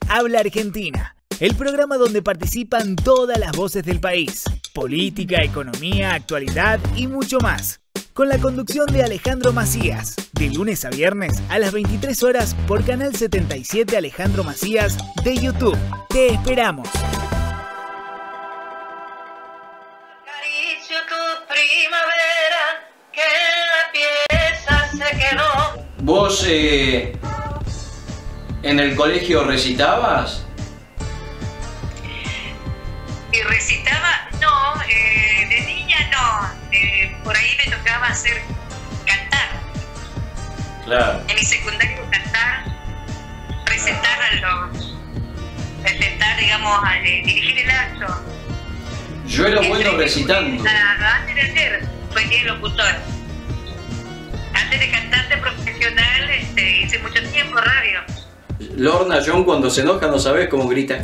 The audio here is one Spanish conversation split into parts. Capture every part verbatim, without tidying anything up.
Habla Argentina, el programa donde participan todas las voces del país. Política, economía, actualidad y mucho más. Con la conducción de Alejandro Macías, de lunes a viernes a las veintitrés horas por Canal setenta y siete Alejandro Macías de YouTube. Te esperamos. Acaricio tu primavera, que la pieza se quedó. ¿Vos eh, en el colegio recitabas? ¿Y recitaba? No, eh, de niña no. Eh, por ahí me tocaba hacer cantar. Claro. En mi secundario cantar, presentar a los, presentar, digamos, a eh, dirigir el acto. Yo era bueno Entre- recitando. Ah, antes de hacer, fue que locutor. Antes de cantante profesional, este, hice mucho tiempo radio. Lorna John cuando se enoja no sabés cómo grita.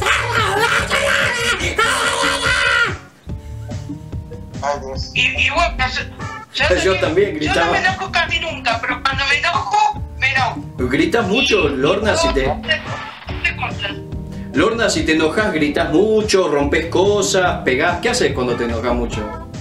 Ay, Dios. Y, y bueno, yo, yo, Yo también gritaba. Yo no me enojo casi nunca, pero cuando me enojo, me enojo. ¿Gritas mucho, Lorna? Si te... ¿Qué cosas? Lorna, si te enojas, gritas mucho, rompes cosas, pegás. ¿Qué haces cuando te enojas mucho?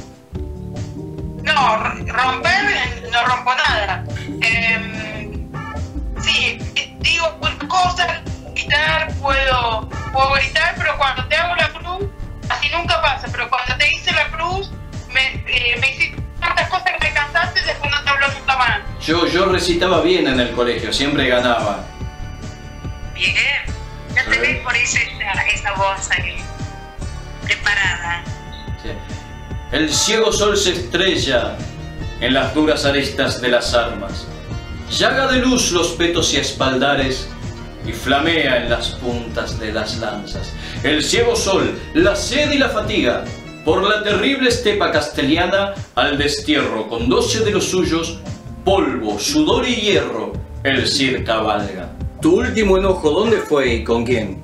No, r- romper, eh, no rompo nada. Eh, sí, eh, digo una cosa, gritar, puedo, puedo gritar, pero cuando te hago la cruz, así nunca pasa, pero cuando te hice la cruz, me, eh, me hiciste tantas cosas que me cansaste y después no te hablo nunca más. Yo, yo recitaba bien en el colegio, siempre ganaba. Bien, ya te Sí. ves por eso esa, esa voz ahí, preparada. Sí. El ciego sol se estrella en las duras arestas de las armas. Llaga de luz los petos y espaldares y flamea en las puntas de las lanzas. El ciego sol, la sed y la fatiga, por la terrible estepa castellana al destierro con doce de los suyos, polvo, sudor y hierro, el Cid cabalga. ¿Tu último enojo dónde fue y con quién?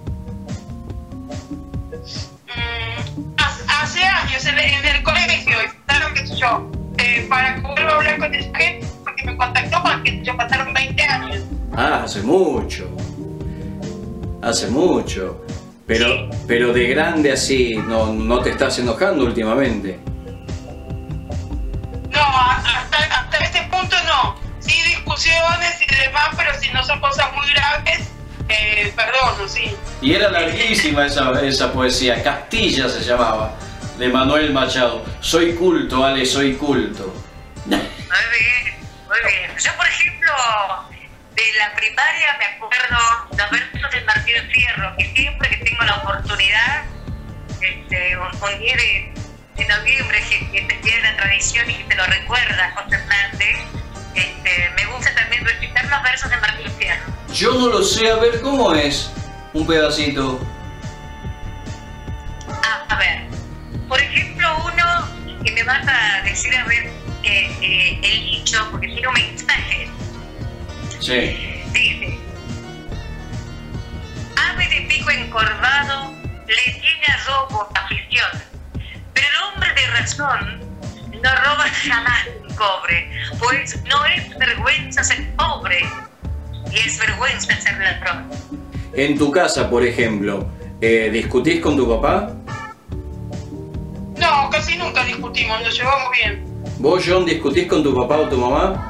Mm, hace, hace años en, en el colegio, estaban, qué sé yo, eh, para que vuelva a hablar con esa gente, porque me contactó con que yo pasaron veinte años. Ah, hace mucho. Hace mucho. Pero, pero de grande así, no, no te estás enojando últimamente. No, a- hasta, hasta ese punto no. Sí, discusiones y demás, pero si no son cosas muy graves, eh, perdono, sí. Y era larguísima esa, esa poesía. Castilla se llamaba, de Manuel Machado. Soy culto, Ale, soy culto. Muy bien, muy bien. Yo, por ejemplo, de la primaria me acuerdo los versos del Martín Fierro, que siempre que tengo la oportunidad, este, un, un día de, de noviembre, que, que es el día de la tradición y que te lo recuerda José Hernández, este, me gusta también recitar los versos de Martín Fierro. Yo no lo sé, a ver cómo es. Un pedacito. Ah, a ver, por ejemplo, uno que me vas a decir, a ver, eh, eh, el dicho, porque tiene un mensaje. Sí. Dice: ave de pico encorvado le tiene a robo afición, pero el hombre de razón no roba jamás un cobre, pues no es vergüenza ser pobre y es vergüenza ser ladrón. En tu casa, por ejemplo, eh, ¿discutís con tu papá? No, casi nunca discutimos, nos llevamos bien. ¿Vos, John, discutís con tu papá o tu mamá?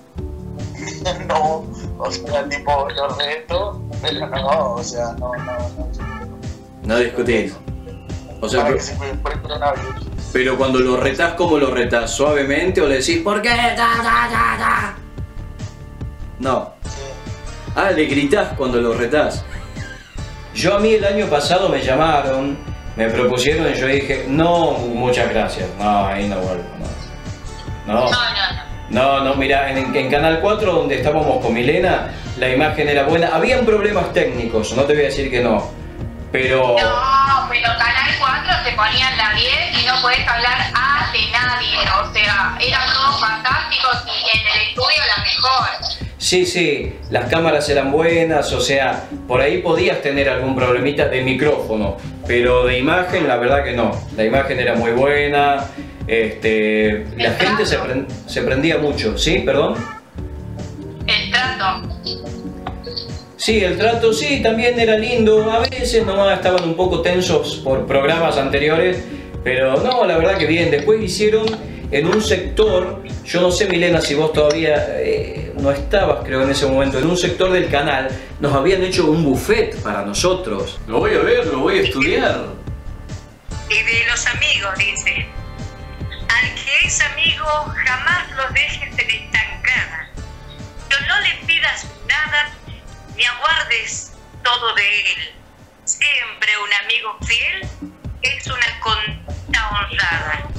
No, o sea, tipo, lo reto, pero no, o sea, no, no, no. No discutís. O sea, Para pero, que se cuide por el coronavirus. pero cuando lo retás, ¿cómo lo retás? ¿Suavemente o le decís ¿por qué? Da, da, da, da? No. Sí. Ah, le gritás cuando lo retás. Yo a mí el año pasado me llamaron, me propusieron y yo dije, no, muchas gracias. No, ahí no vuelvo. No, no, No, no, no. no, no mira, en, en Canal cuatro donde estábamos con Milena, la imagen era buena. Habían problemas técnicos, no te voy a decir que no. Pero... No, pero Canal cuatro te ponían la diez y no podés hablar A de nadie, o sea, eran todos fantásticos y en el estudio la mejor. Sí, sí, las cámaras eran buenas, o sea, por ahí podías tener algún problemita de micrófono, pero de imagen la verdad que no. La imagen era muy buena, este, la gente se, prend- se prendía mucho, ¿sí? ¿Perdón? El trato. Sí, el trato sí, también era lindo. A veces nomás estaban un poco tensos por programas anteriores, pero no, la verdad que bien. Después hicieron en un sector, yo no sé, Milena, si vos todavía eh, no estabas, creo, en ese momento, en un sector del canal, nos habían hecho un buffet para nosotros. Lo voy a ver, lo voy a estudiar. Y de los amigos, dice, al que es amigo jamás lo dejes en estancada. Pero no le pidas nada ni aguardes todo de él. Siempre un amigo fiel es una conducta honrada.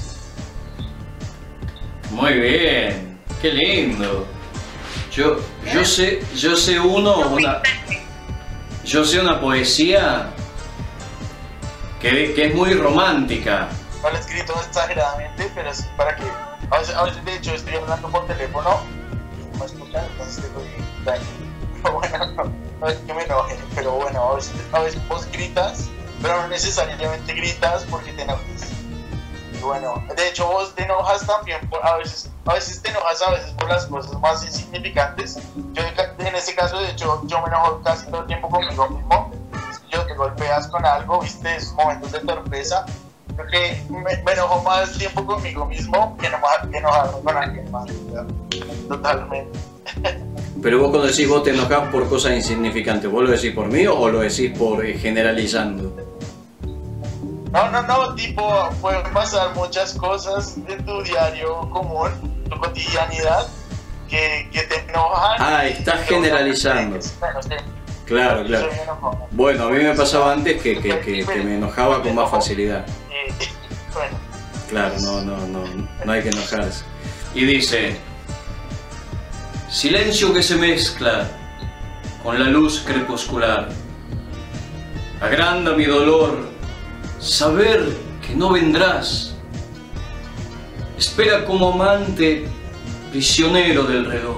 Muy bien, qué lindo. Yo, yo sé, yo sé uno, una, yo sé una poesía que, que es muy romántica. No lo he escrito exageradamente, pero sí para que... A veces, a veces de hecho, estoy hablando por teléfono y no me escuchan, entonces estoy tranquilo. Bueno, no, no es que me enoje, pero bueno, a veces, a veces vos gritas, pero no necesariamente gritas porque te enojas. Y bueno, de hecho vos te enojas también, por, a veces a veces te enojas a veces por las cosas más insignificantes. Yo en ese caso, de hecho, yo me enojo casi todo el tiempo conmigo mismo. Yo te golpeas con algo, viste, esos momentos de torpeza. Creo que me, me enojo más tiempo conmigo mismo que enojarme que enojarme con alguien más, ¿verdad? Totalmente. Pero vos cuando decís vos te enojás por cosas insignificantes, ¿vos lo decís por mí o lo decís por eh, generalizando? No, no, no, tipo, pueden pasar muchas cosas en tu diario común, tu cotidianidad, que, que te enojan. Ah, estás generalizando. Claro, claro. Bueno, a mí me pasaba antes que, que, que, que me enojaba con más facilidad. Bueno. Claro, no, no, no, no hay que enojarse. Y dice, silencio que se mezcla con la luz crepuscular, agranda mi dolor saber que no vendrás. Espera como amante prisionero del reloj.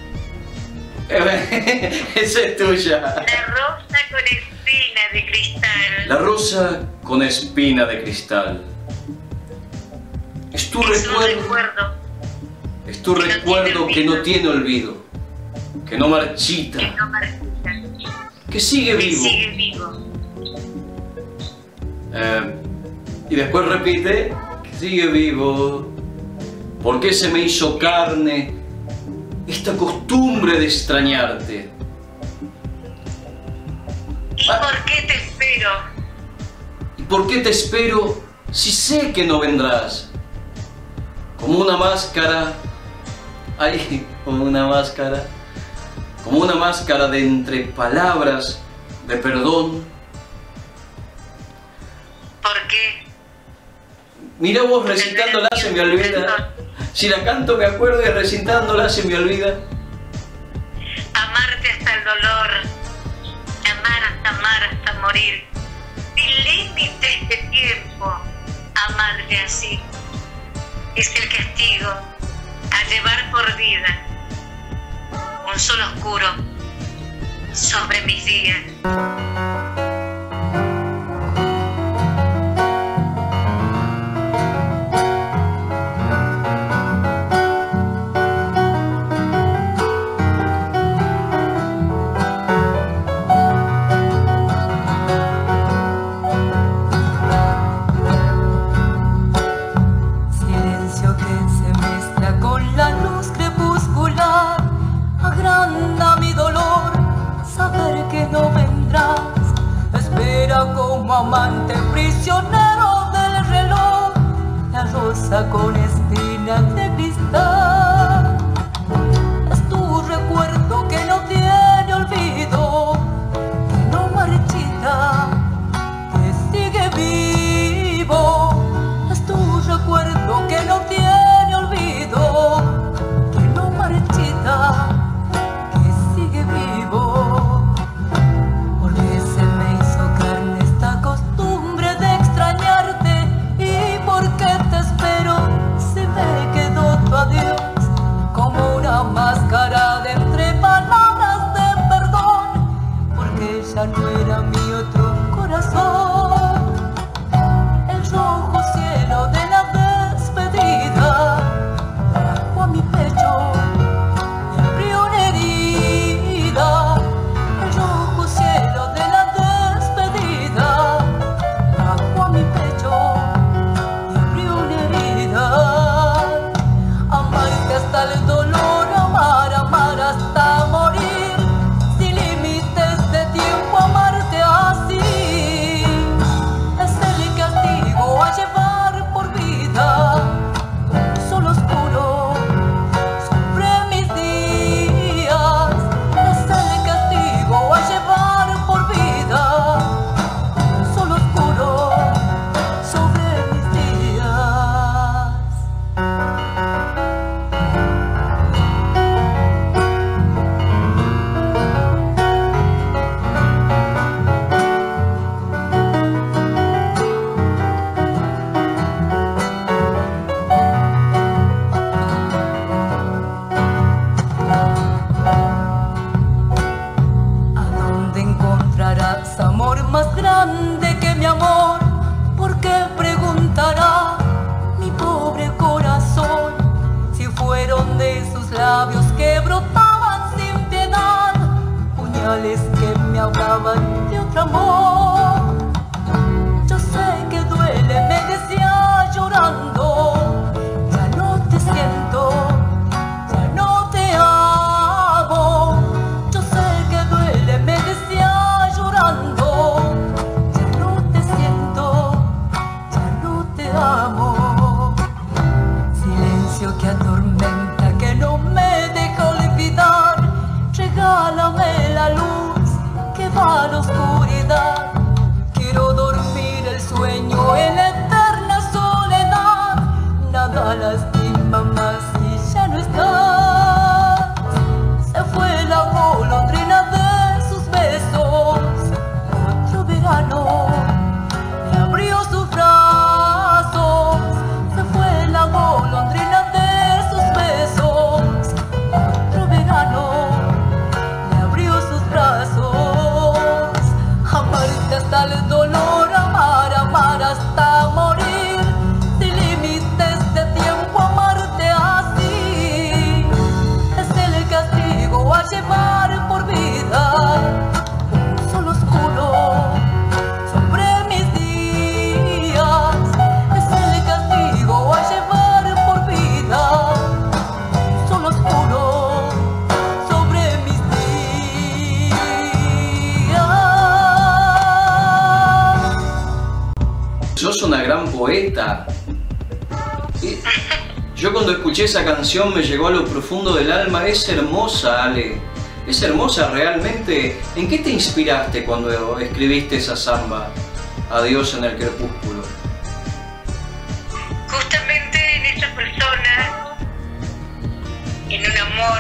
Esa es tuya. La rosa con espina de cristal. La rosa con espina de cristal. Es tu Es un recuerdo. recuerdo Es tu que no recuerdo tiene que no olvido. tiene olvido, que no marchita, que no marchita, que sigue que vivo. sigue vivo. Eh, y después repite, que sigue vivo. ¿Por qué se me hizo carne esta costumbre de extrañarte? ¿Y Ah. por qué te espero? ¿Y por qué te espero si sé que no vendrás? Como una máscara, ay, como una máscara, como una máscara de entre palabras de perdón. ¿Por qué? Mira vos recitándola se me olvida. Si la canto me acuerdo y recitándola se me olvida. Amarte hasta el dolor, amar hasta amar hasta morir, sin límites de tiempo, amarte así. Es el castigo a llevar por vida un sol oscuro sobre mis días. Silencio que se mezcla con la luz crepuscular, agranda mi dolor, saber que no vendrás. Espera como amante prisionero del reloj, la rosa con espinas de cristal. Es tu recuerdo que no tiene olvido, que no marchita, que sigue vivo. Es tu recuerdo que no tiene olvido, que no marchita, que sigue vivo. Porque se me hizo carne esta costumbre de extrañarte, y porque te espero si me quedó tu adiós como una máscara de entre palabras de perdón, porque ya no era mi otro corazón. El rojo cielo de la despedida trajo a mi pecho y abrió una herida. El rojo es amor más grande que mi amor. ¿Por qué preguntará mi pobre corazón si fueron de sus labios que brotaban sin piedad puñales que me hablaban de otro amor? Yo sé que duele, me decía llorando, ya no te siento, ya no te amo. Yo sé que duele, me decía llorando, ya no te siento, ya no te amo. Silencio que atormenta, que no me deja olvidar. Regálame la luz que va a la oscuridad. Quiero dormir el sueño en la eterna soledad. Nada lastima más si ya no estás. Se fue la golondrina de sus besos. Otro verano me abrió sus brazos. Se fue la golondrina de sus besos. Otro verano me abrió sus brazos. Amarte hasta el dolor, amar, amar hasta morir, sin límites de tiempo, amarte así. Es el castigo a llevar por vida un sol oscuro sobre mis días. Es el castigo a llevar por vida un sol oscuro sobre mis días. Sos una gran poeta. Y yo cuando escuché esa canción me llegó a lo profundo del alma. Es hermosa, Ale. Es hermosa realmente. ¿En qué te inspiraste cuando escribiste esa samba? Adiós en el crepúsculo. Justamente en esa persona, en un amor,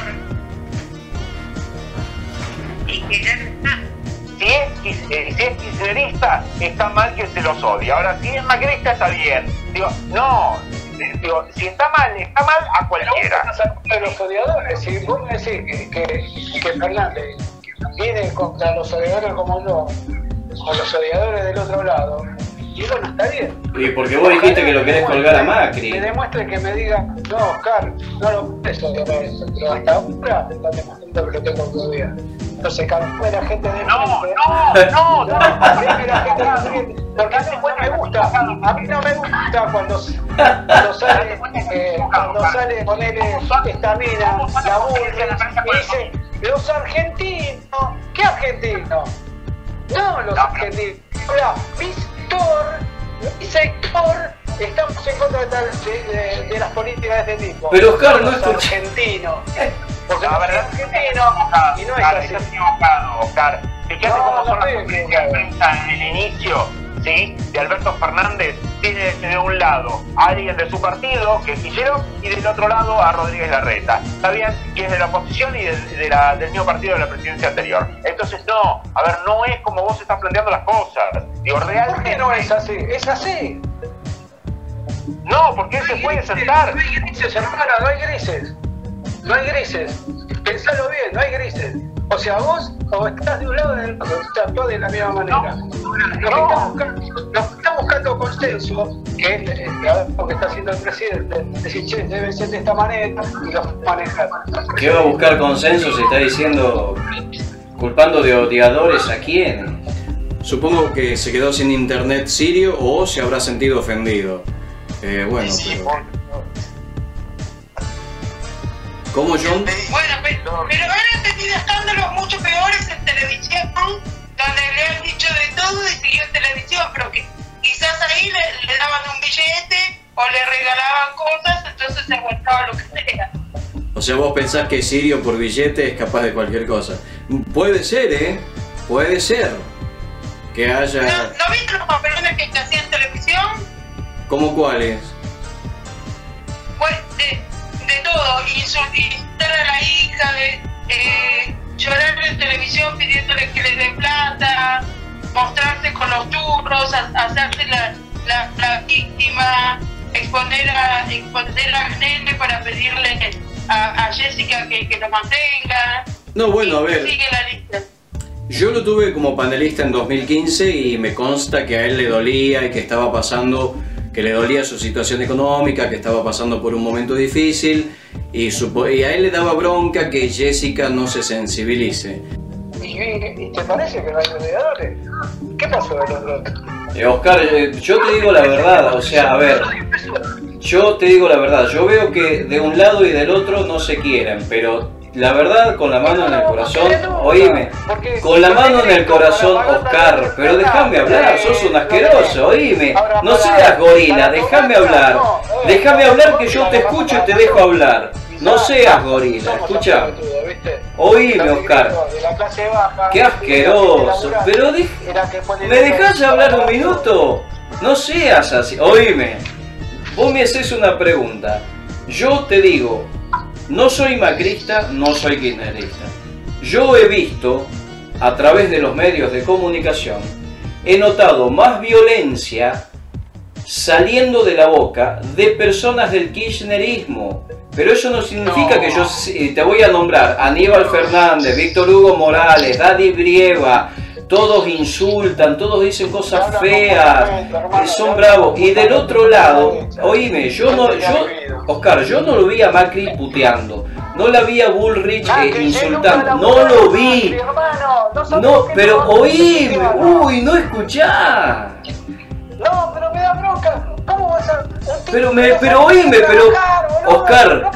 y que ya no está. Si es, eh, si es kirchnerista, está mal que se los odie. Ahora, si es macrista, está bien. Digo, no. Digo, si está mal, está mal a cualquiera. De los odiadores, si vos me decís que, que, que Fernández viene contra los odiadores como yo, o los odiadores del otro lado, y bueno, está bien. Y porque vos dijiste que lo querés colgar a Macri. Me demuestre que me diga, no, Oscar, no lo puedes odiar a eso, pero hasta ahora está demostrando que lo tengo que odiar. Entonces, cada vez la gente de No, frente, no, no, no. la gente de frente, porque a mí no me gusta, a mí no me gusta cuando, cuando sale, eh, cuando sale ponerle esta mina, la burla, y dice, los argentinos, ¿qué argentinos? No, los argentinos. Ahora, Víctor, mi sector, estamos en contra de, tal, de, de, de las políticas de este tipo. Pero Oscar, no los escuché. argentinos. Porque La no verdad es es argentino y no es Oscar, así. estás equivocado, Oscar. Fíjate No, cómo no son las estoy políticas de prensa en el inicio, ¿sí? De Alberto Fernández. Tiene de un lado a alguien de su partido, que es Guillermo, y del otro lado a Rodríguez Larreta. Está bien, que es de la oposición y de, de la, del mismo partido de la presidencia anterior. Entonces, no, a ver, no es como vos estás planteando las cosas. Digo, ¿Por realmente qué no es así? Es así. No, porque él se puede sentar. No hay grises, hermano, no hay grises. No hay grises. Pensalo bien, no hay grises. O sea, vos o estás de un lado o del otro, estás todos de la misma manera. Lo que está buscando, lo que está buscando consenso, que es eh, lo que está haciendo el presidente, decir, che, debe ser de esta manera y lo manejar. ¿Qué va a buscar consenso? Se está diciendo, culpando de odiadores a quiénes. Supongo que se quedó sin internet Sirio o se habrá sentido ofendido. Eh, bueno, pero... ¿Cómo, John? Bueno, pero, pero han tenido escándalos mucho peores en televisión, donde le han dicho de todo y siguió en televisión, pero que quizás ahí le, le daban un billete o le regalaban cosas, entonces se aguantaba lo que sea. O sea, vos pensás que Sirio por billete es capaz de cualquier cosa. Puede ser, ¿eh? Puede ser. Que haya... ¿No, ¿no viste los papelones que se hacían en televisión? ¿Cómo cuáles? Pues de, de todo, insultar a la hija, de, eh, llorar en televisión pidiéndole que le den plata, mostrarse con los churros, a, hacerse la, la, la víctima, exponer a, exponer a Nene para pedirle a, a Jessica que, que lo mantenga. No, bueno, a ver. Sigue la lista. Yo lo tuve como panelista en dos mil quince y me consta que a él le dolía y que estaba pasando, que le dolía su situación económica, que estaba pasando por un momento difícil y, supo, y a él le daba bronca que Jessica no se sensibilice. ¿Y, y te parece que no hay mediadores? ¿Qué pasó del otro? Eh, Oscar, eh, yo te digo la verdad, o sea, a ver, yo te digo la verdad, yo veo que de un lado y del otro no se quieren, pero la verdad, con la mano en el corazón, oíme, con la mano en el corazón, Oscar, pero déjame hablar, sos un asqueroso, oíme, no seas gorila, déjame hablar, déjame hablar que yo te escucho y te dejo hablar, no seas gorila, escucha, oíme, Oscar, qué asqueroso, pero ¿me dejás hablar un minuto? No seas así, oíme, vos me haces una pregunta, yo te digo, no soy macrista, no soy kirchnerista. Yo he visto, a través de los medios de comunicación, he notado más violencia saliendo de la boca de personas del kirchnerismo. Pero eso no significa no. que yo te voy a nombrar Aníbal Fernández, Víctor Hugo Morales, Daddy Brieva. Todos insultan, todos dicen cosas feas, son bravos. Y del otro lado, oíme, yo no, yo, Oscar, yo no lo vi a Macri puteando, no la vi a Bullrich eh, insultando, no lo vi. No, pero oíme, uy, no escuchá. No, pero me da bronca. ¿Cómo vas a...? Pero me, pero oíme, pero, Oscar,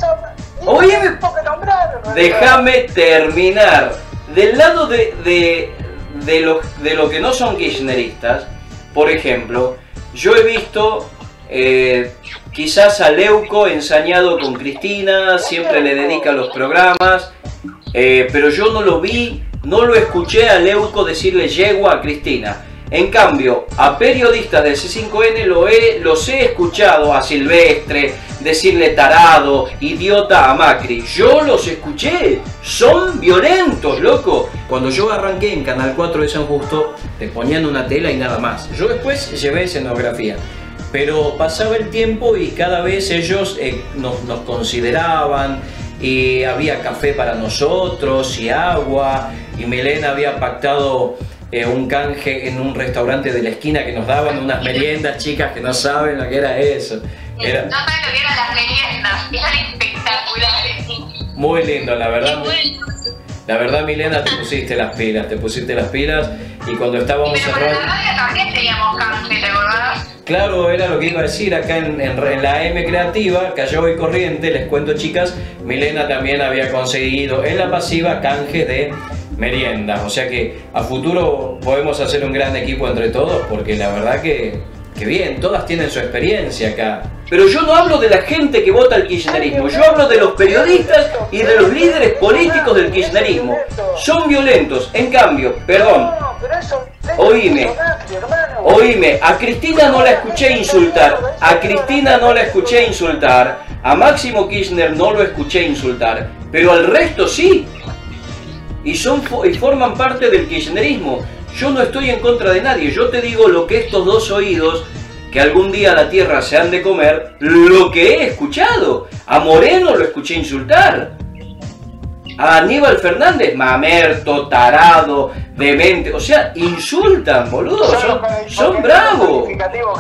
oíme, déjame terminar. Del lado de, de De lo, de lo que no son kirchneristas, por ejemplo, yo he visto eh, quizás a Leuco ensañado con Cristina, siempre le dedica los programas, eh, pero yo no lo vi, no lo escuché a Leuco decirle yegua a Cristina. En cambio, a periodistas del C cinco N lo he, los he escuchado, a Silvestre, decirle tarado, idiota a Macri. Yo los escuché, son violentos, loco. Cuando yo arranqué en Canal cuatro de San Justo, te ponían una tela y nada más. Yo después llevé escenografía, pero pasaba el tiempo y cada vez ellos eh, nos, nos consideraban, y había café para nosotros y agua, y Milena había pactado Eh, un canje en un restaurante de la esquina que nos daban unas meriendas, chicas que no saben lo que era eso. Era... No saben lo que eran las meriendas, eran espectaculares. Muy lindo, la verdad. La verdad, Milena, te pusiste las pilas, te pusiste las pilas y cuando estábamos Pero para la radio también teníamos canje, ¿te acordás? Claro, era lo que iba a decir acá en, en, en la M Creativa, Callao y Corriente, les cuento, chicas, Milena también había conseguido en la pasiva canje de meriendas, o sea que a futuro podemos hacer un gran equipo entre todos, porque la verdad que, que bien, todas tienen su experiencia acá. Pero yo no hablo de la gente que vota al kirchnerismo, yo hablo de los periodistas y de los líderes políticos del kirchnerismo. Son violentos, en cambio, perdón, oíme, oíme, a Cristina no la escuché insultar, a Cristina no la escuché insultar, a Máximo Kirchner no lo escuché insultar, pero al resto sí. Y, son, y forman parte del kirchnerismo. Yo no estoy en contra de nadie, yo te digo lo que estos dos oídos, que algún día la tierra se han de comer, lo que he escuchado. A Moreno lo escuché insultar, a Aníbal Fernández, mamerto, tarado, demente, o sea, insultan, boludo, son, son bravos.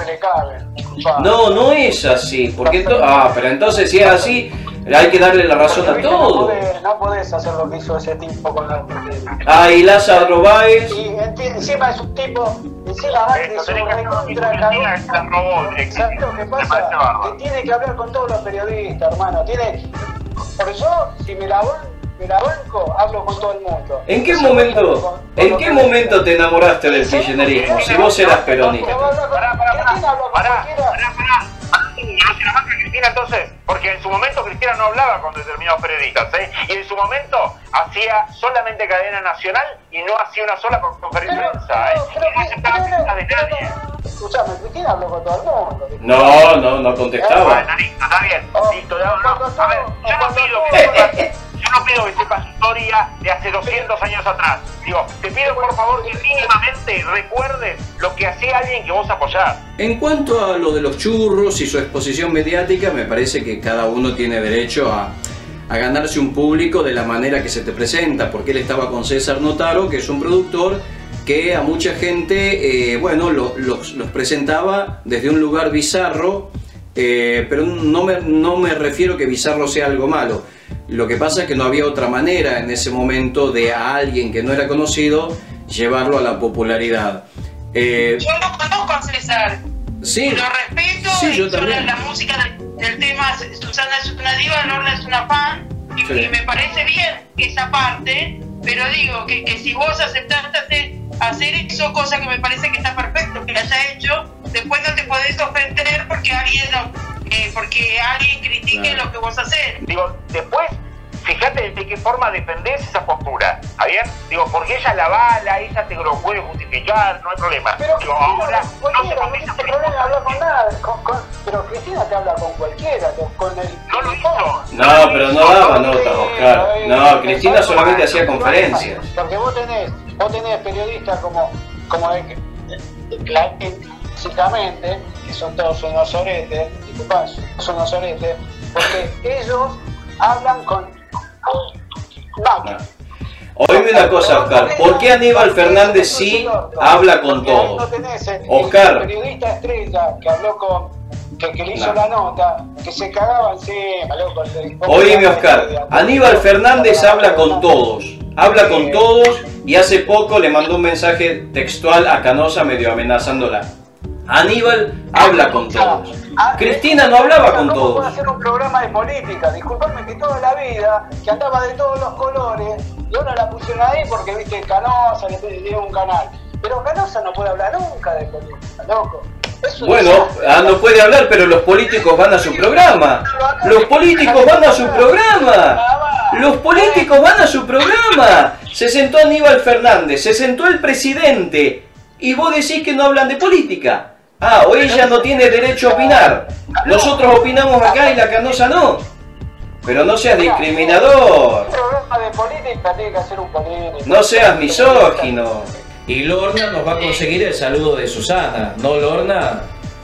No, no es así, porque ah, pero entonces si es así, hay que darle la razón a todo. No podés, no podés hacer lo que hizo ese tipo con la... Ah, y Lázaro Báez. Y encima es un tipo, encima es un recontra cagón. Exacto, ¿qué pasa? Que tiene que hablar con todos los periodistas, hermano. Tiene... Por eso, si me la, me la banco, hablo con todo el mundo. ¿En qué momento, en qué momento te enamoraste del kirchnerismo? Si vos eras peronista. Pará, pará, pará, pará, pará, pará. Cristina, entonces, porque en su momento Cristina no hablaba con determinados periodistas, ¿eh? Y en su momento hacía solamente cadena nacional y no hacía una sola conferencia de prensa, ¿eh? Y no aceptaba críticas de nadie. Escuchame, Cristina habló con todo el mundo. No, no, no contestaba. Bueno, listo, está bien, listo, no, no, a ver, yo no pido que sepas, yo no pido que sepas historia de hace doscientos años atrás. Digo, te pido por favor que mínimamente recuerdes lo que hacía alguien que vos apoyás. En cuanto a lo de los churros y su exposición mediática, me parece que cada uno tiene derecho a, a ganarse un público de la manera que se te presenta, porque él estaba con César Notaro, que es un productor que a mucha gente, eh, bueno, lo, los, los presentaba desde un lugar bizarro, eh, pero no me, no me refiero que bizarro sea algo malo. Lo que pasa es que no había otra manera en ese momento de a alguien que no era conocido llevarlo a la popularidad. Eh, yo lo conozco a César, sí, lo respeto, sí, yo y también. La, la música del, del tema, Susana es una diva, Lorna es una fan, y, Sí. y me parece bien esa parte, pero digo que, que si vos aceptaste hacer, hacer eso, cosa que me parece que está perfecto que lo haya hecho, después no te podés ofender porque alguien, eh, porque alguien critique Claro. lo que vos haces. Digo, después, fíjate de qué forma defendés esa postura, ¿está bien? Digo, porque ella la avala, ella te lo puede justificar, no hay problema. Pero Digo, Cristina, ahora no se cualquiera, no comienza tiene problema hablar con nada, con, con, pero Cristina te habla con cualquiera, con el... No lo hizo. No, pero no daba notas, Oscar. No, Cristina solamente hacía conferencias. Porque vos tenés, vos tenés periodistas como, como el, clásicamente, que son todos unos oretes, disculpa, son unos oretes, porque ellos hablan con máquinas. Oíme una cosa, Oscar, ¿por qué Aníbal Fernández sí habla con Porque ahí no todos? tenés el, Oscar. el periodista estrella que habló con, que, que le hizo No. la nota, que se cagaba encima, loco. Oíme, Oscar, Aníbal Fernández habla con todos, habla con todos y hace poco le mandó un mensaje textual a Canosa medio amenazándola. Aníbal habla con todos. Cristina no hablaba con ¿Cómo todos. puede hacer un programa de política? Disculpame que toda la vida, que andaba de todos los colores, y ahora la pusieron ahí porque, viste, Canosa le dio un canal. Pero Canosa no puede hablar nunca de política, loco. Eso Bueno, es- ah, no puede hablar, pero los políticos van a su programa. Los políticos van a su programa. Los políticos van a su programa. Se sentó Aníbal Fernández, se sentó el presidente. Y vos decís que no hablan de política. Ah, o ella no tiene derecho a opinar. Nosotros opinamos acá y la Canosa no. Pero no seas discriminador. Un programa de política tiene que hacer un político. No seas misógino. Y Lorna nos va a conseguir el saludo de Susana. ¿No, Lorna?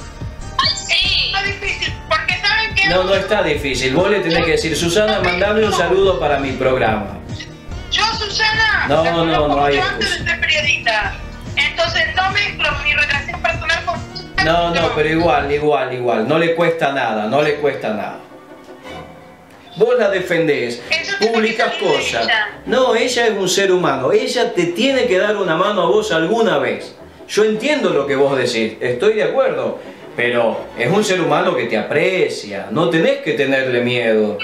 Sí. No es difícil, porque saben que No, no está difícil. Vos le tenés que decir, Susana, mandame un saludo para mi programa. yo, Susana, No, la no, conozco no hay mucho antes de excusa. ser periodista. Entonces no mezclo mi relación personal con Susana. No, no, pero igual, igual, igual. No le cuesta nada, no le cuesta nada. Vos la defendés, Eso tiene publicas que salir de cosas. ella. No, ella es un ser humano. Ella te tiene que dar una mano a vos alguna vez. Yo entiendo lo que vos decís, estoy de acuerdo. Pero es un ser humano que te aprecia. No tenés que tenerle miedo.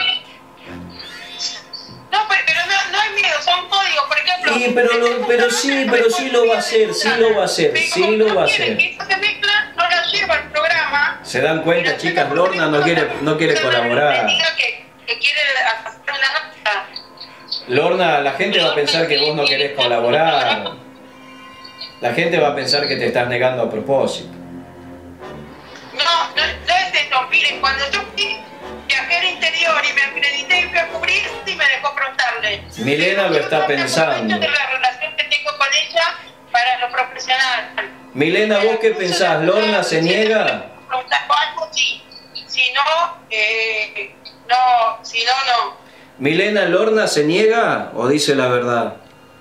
No, pero, pero no, no hay miedo, son códigos, por ejemplo. Sí, pero lo- pero sí, pero sí lo va a hacer, sí lo va a hacer, sí lo va a hacer. Si no se mezcla, no la lleva al programa. ¿Se dan cuenta, chicas? Lorna no quiere, no quiere colaborar. Que, que quiere hacer una nota. Lorna, la gente va a pensar que vos no querés colaborar. La gente va a pensar que te estás negando a propósito. No, no, no es eso. Miren, cuando yo fui viajera interior y me acredité y fui a cubrir, sí me dejó preguntarle. Milena lo está Yo pensando. de la relación que tengo con ella para lo profesional. Milena, ¿vos qué pensás? ¿Lorna se niega? Preguntar algo, sí. Si no, eh, no, si no, no. Milena, ¿Lorna se niega o dice la verdad?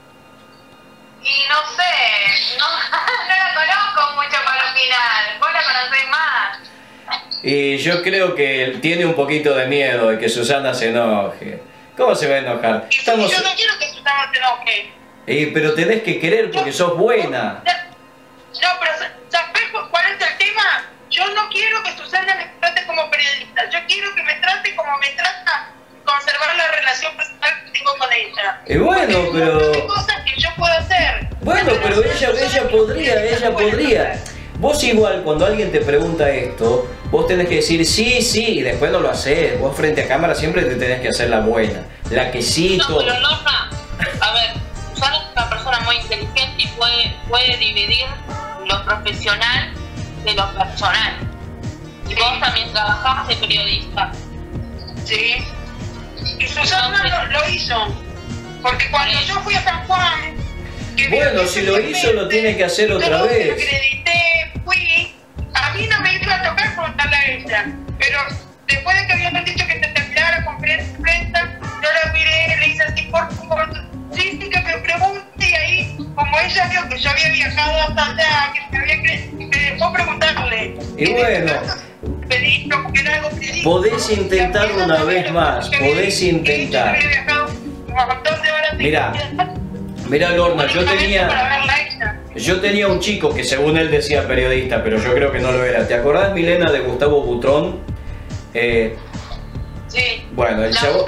Y no sé, no, no la conozco mucho para opinar. Vos la conocés más. Y yo creo que tiene un poquito de miedo de que Susana se enoje. ¿Cómo se va a enojar? Y Estamos... yo no quiero que Susana se enoje. Y, pero tenés que querer porque sos buena. No, pero ¿sabes cuál es el tema? Yo no quiero que Susana me trate como periodista. Yo quiero que me trate como me trata, conservar la relación personal que tengo con ella. Y bueno, Porque hay un pero... montón de cosas que yo puedo hacer. Bueno, pero ella, ella podría, ella podría. Vos igual, cuando alguien te pregunta esto, vos tenés que decir sí, sí, y después no lo haces. Vos frente a cámara siempre te tenés que hacer la buena. La que sí, No, todo. pero Lorna, a ver, Susana es una persona muy inteligente y puede, puede dividir lo profesional de lo personal. Y vos también trabajás de periodista. Sí. Y Susana lo, lo hizo. Porque cuando yo fui a San Juan... que Bueno, vi si lo hizo, lo tiene que hacer otra yo vez. Me acredité, fui. A mí no me iba a tocar preguntarle a ella. Pero después de que habían dicho que se terminara la conferencia de prensa, yo la miré, le hice así, por favor, sí, sí, que me pregunte, y ahí, como ella vio que yo había viajado hasta allá, que me, había cre... me dejó preguntarle. Y bueno, podés intentarlo una vez más, podés intentar. Mirá, mirá Lorna, yo tenía, yo tenía un chico que según él decía periodista, pero yo creo que no lo era. ¿Te acordás, Milena, de Gustavo Butrón? Eh, sí. Bueno, el chabón...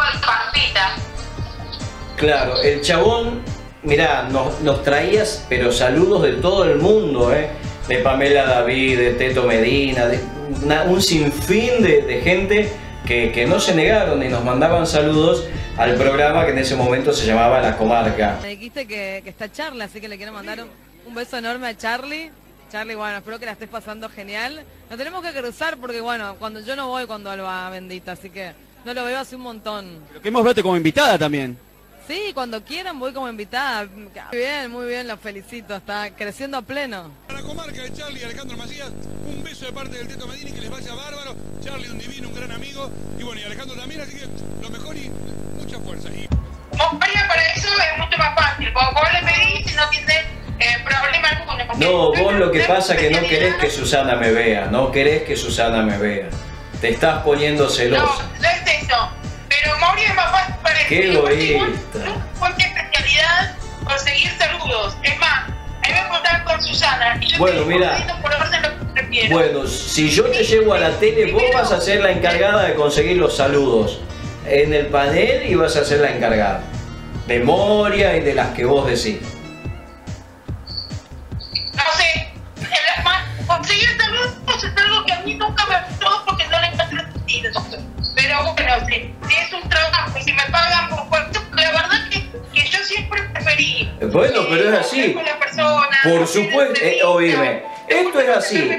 Claro, el chabón, mirá, nos, nos traías, pero saludos de todo el mundo, ¿eh? De Pamela David, de Teto Medina, de una, un sinfín de, de gente que, que no se negaron y nos mandaban saludos al programa que en ese momento se llamaba La Comarca. Me dijiste que, que está Charlie, así que le quiero mandar un, un beso enorme a Charlie. Charlie, bueno, espero que la estés pasando genial. Nos tenemos que cruzar porque, bueno, cuando yo no voy cuando Alba bendita, así que no lo veo hace un montón. Pero queremos verte como invitada también. Sí, cuando quieran voy como invitada. Muy bien, muy bien, los felicito. Está creciendo a pleno. Para la Comarca de Charlie y Alejandro Macías, un beso de parte del Teto Medina y que les vaya bárbaro. Charlie, un divino, un gran amigo. Y bueno, y Alejandro también, así que lo mejor y mucha fuerza. Y... María, para eso es mucho más fácil. Porque vos le pedís y no tiene eh, problema alguno. No, vos lo que pasa es que no querés que Susana me vea. No querés que Susana me vea. Te estás poniendo celosa. No, no es eso. Pero Mauri es más fácil para ¡qué egoísta! Cualquier especialidad, conseguir saludos. Es más, a mí me contaban con Susana. Y yo bueno, mira. Por orden lo que prefiero. Bueno, si yo te llevo a la tele, vos vas a ser la encargada de conseguir los saludos en el panel y vas a ser la encargada. De Moria y de las que vos decís. No sé. Es más, conseguir saludos es algo que a mí nunca me gustó porque no le encuentro sentido. Pero bueno, si, si es un trabajo y si me pagan por cualquier, la verdad que, que yo siempre preferí. Bueno, pero es así. Con la persona, por supuesto, eh, oíme, esto es así.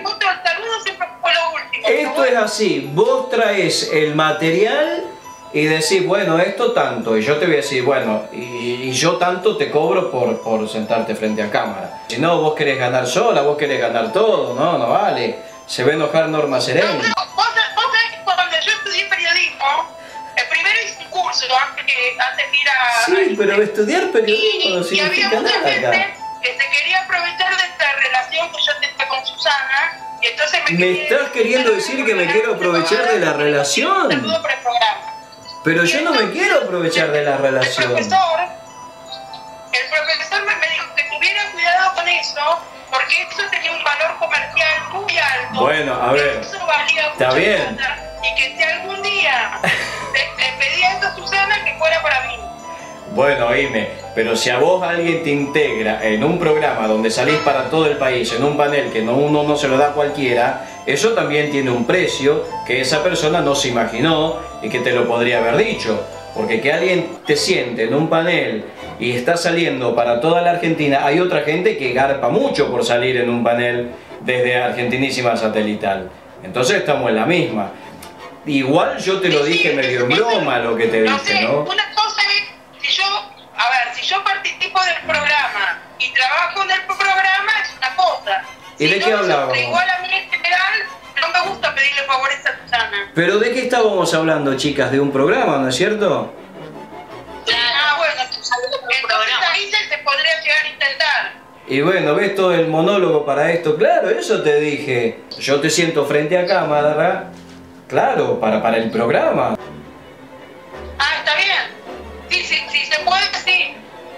Esto es así. Vos traes el material y decís, bueno, esto tanto. Y yo te voy a decir, bueno, y, y yo tanto te cobro por, por sentarte frente a cámara. Si no, vos querés ganar sola, vos querés ganar todo. No, no vale. Se va a enojar Norma Sereni. No, no, vos, vos sabés que cuando yo estudié periodismo, el primero hice un curso antes, que, antes de ir a... Sí, pero estudiar periodismo y, no significa y había mucha nada gente acá. que se quería aprovechar de esta relación que yo tenía con Susana, y entonces me... ¿Me estás queriendo decir que me quiero aprovechar de la relación? Saludo por el programa. Pero yo no me quiero aprovechar de la relación. El profesor, el profesor me, me dijo que tuviera cuidado con eso, porque eso tenía un valor comercial muy alto. Bueno, a ver, eso valía está mucha bien. plata, y que si algún día le, le pedía esto a Susana, que fuera para mí. Bueno, oíme, pero si a vos alguien te integra en un programa donde salís para todo el país, en un panel que no, uno no se lo da a cualquiera, eso también tiene un precio que esa persona no se imaginó y que te lo podría haber dicho. Porque que alguien te siente en un panel y está saliendo para toda la Argentina, hay otra gente que garpa mucho por salir en un panel desde Argentinísima Satelital. Entonces estamos en la misma. Igual yo te lo dije medio en broma lo que te dije, ¿no? Una cosa es, si yo, a ver, si yo participo del programa y trabajo en el programa es una cosa. ¿Y de qué hablábamos? Igual a mí en general no me gusta pedirle favores a Susana. ¿Pero de qué estábamos hablando, chicas? ¿De un programa, no es cierto? Ah, bueno, entonces ahí se, se podría llegar a intentar. Y bueno, ¿ves todo el monólogo para esto? Claro, eso te dije. Yo te siento frente a cámara, claro, para, para el programa. Ah, está bien. Sí, sí, sí, se puede, sí.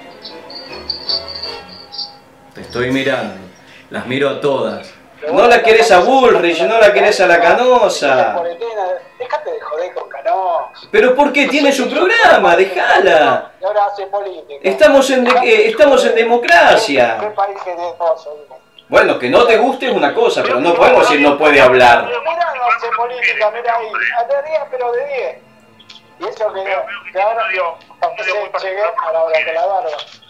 Te estoy mirando. Las miro a todas. No la querés a Bullrich, no la querés a la Canosa. Déjate de joder con Canosa. ¿Pero por qué? Tiene su programa, déjala. Y ahora hace política. Estamos en, de, eh, estamos en democracia. ¿Qué país generoso? Bueno, que no te guste es una cosa, pero no podemos decir no puede hablar. Mira, no hace política, mira ahí. De diez, pero de diez. Y eso que, que ahora llegué a la hora de la barba.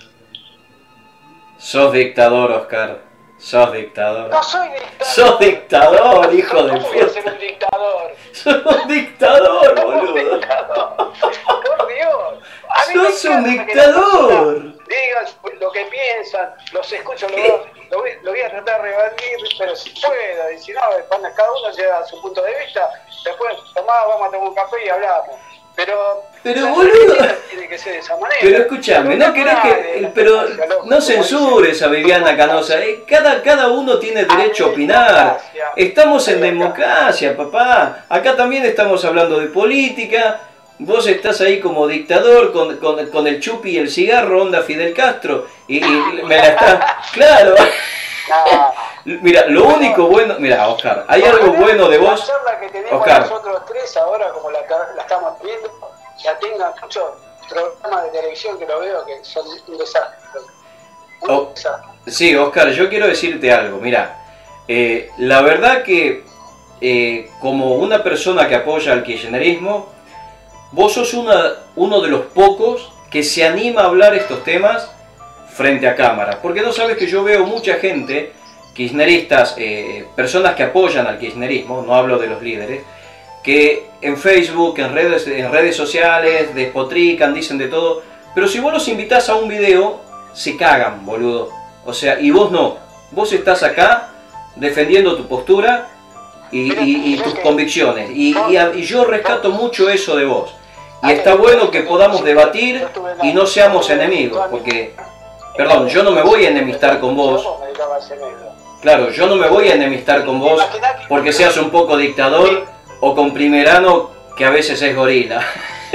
Sos dictador, Oscar. Sos dictador. No soy dictador. Sos dictador, hijo de puta. ¿Cómo voy a ser puta. un dictador? Sos un dictador, boludo. Por Dios. A mí Sos me un encanta que dictador. las personas digan lo que piensan, los escucho, lo, lo, voy, lo voy a tratar de rebatir, pero si puedo, y si no, cada uno llega a su punto de vista, después, tomá, vamos a tomar un café y hablamos. Pero, Pero, la boludo. Argentina tiene que ser de esa manera. Pero escúchame, ¿no querés que.? Pero no censures a Viviana Canosa. eh, Cada, cada uno tiene derecho a opinar. Estamos en democracia, papá. Acá también estamos hablando de política. Vos estás ahí como dictador con, con, con el chupi y el cigarro, onda Fidel Castro. Y, y me la está. Claro. Mira, lo único bueno. Mira, Oscar, hay algo bueno de vos. La charla que tenemos Oscar. nosotros tres ahora, como la, la estamos viendo, ya tengan muchos programas de televisión que lo veo que son un desastre. Un Oh, desastre. sí, Oscar, yo quiero decirte algo. Mira, eh, la verdad que eh, como una persona que apoya al kirchnerismo, vos sos una, uno de los pocos que se anima a hablar estos temas frente a cámara. Porque no sabes que yo veo mucha gente, kirchneristas, eh, personas que apoyan al kirchnerismo, no hablo de los líderes, que en Facebook, en redes, en redes sociales, despotrican, dicen de todo, pero si vos los invitás a un video, se cagan, boludo. O sea, y vos no. Vos estás acá defendiendo tu postura y, y, y tus convicciones. Y, y, y yo rescato mucho eso de vos. Y está bueno que podamos debatir y no seamos enemigos, porque, perdón, yo no me voy a enemistar con vos. Claro, yo no me voy a enemistar con vos porque seas un poco dictador o con primerano que a veces es gorila.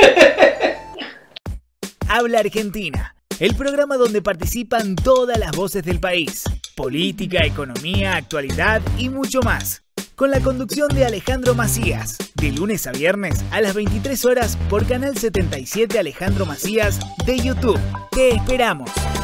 Habla Argentina, el programa donde participan todas las voces del país. Política, economía, actualidad y mucho más. Con la conducción de Alejandro Macías, de lunes a viernes a las veintitrés horas por Canal setenta y siete Alejandro Macías de YouTube. Te esperamos.